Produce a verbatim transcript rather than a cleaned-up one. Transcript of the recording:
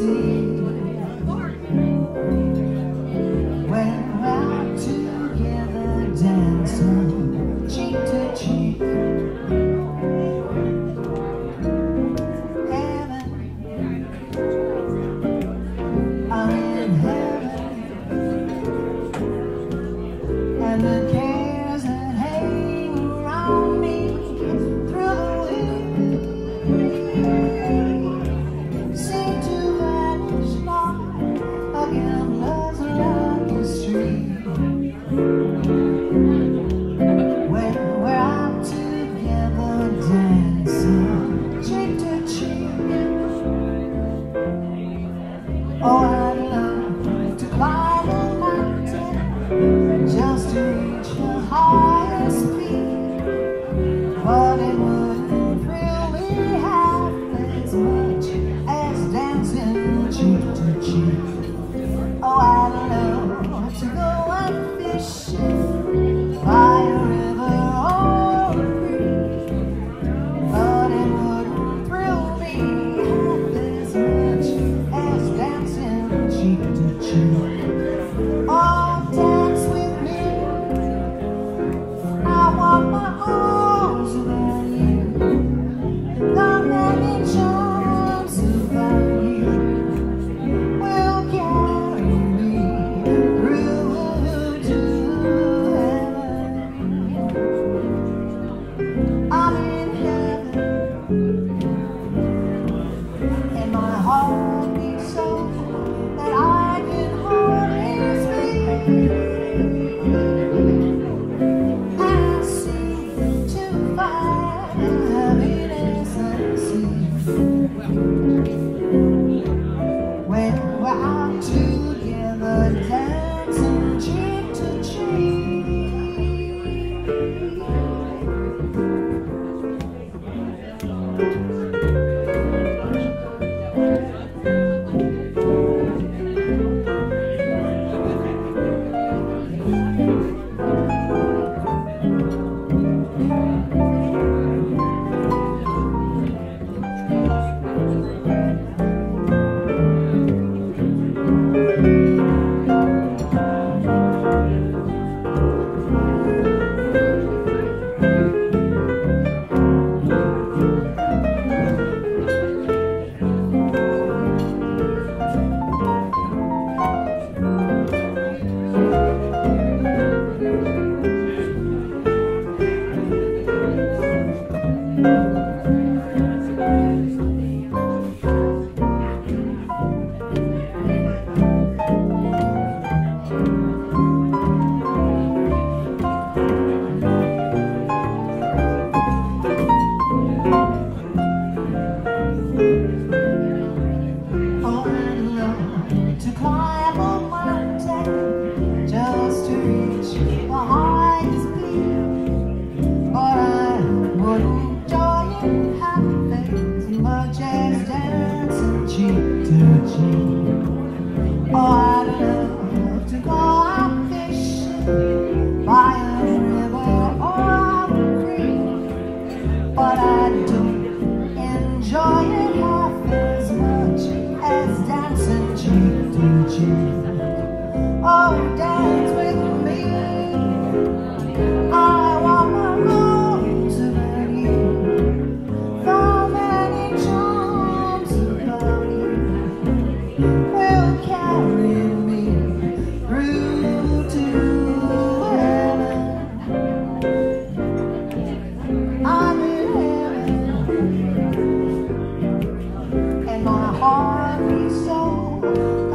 see when we're out together dancing cheek to cheek. Heaven, I'm in heaven, and the cares that hang around me through the week seem to vanish like a gambler's lucky streak. When we're out together dancing cheek to cheek. Oh, I'd love to climb a mountain just to reach the highest peak, but it wouldn't thrill me half as much as dancing cheek to cheek. Oh, I'd love to go out fishing by a river or a creek, but it wouldn't thrill me half as much as dancing cheek to cheek. Oh, dance with me, I want my arms around you, the many charms about you will carry me through to heaven. I'm in heaven, and my heart beats so that I can hardly speak. I seem to find happiness unseen when we're out together dancing cheek to cheek. Oh, I'd love to climb a mountain just to reach the highest peak, but I wouldn't enjoy it half as much as dancing cheek to cheek. Oh, I'd love to go out fishing by a river or a creek, but I don't enjoy it half as much as dancing cheek to cheek. Oh, dance with me, I want my arms around you, so many charms about you will carry me through to heaven. I'm in heaven, and my heart beats so